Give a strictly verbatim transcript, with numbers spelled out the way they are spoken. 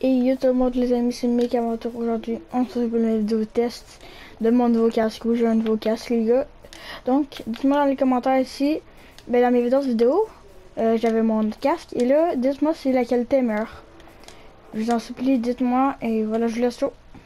Et yo tout le monde les amis, c'est Mick Aventure. Aujourd'hui on se retrouve pour une vidéo test de mon nouveau casque. Oui, j'ai un nouveau casque les gars. Donc dites-moi dans les commentaires ici, ben, dans mes vidéos vidéo, euh, j'avais mon casque. Et là, dites-moi si la qualité est meilleure. Je vous en supplie, dites-moi. Et voilà, je vous laisse chaud.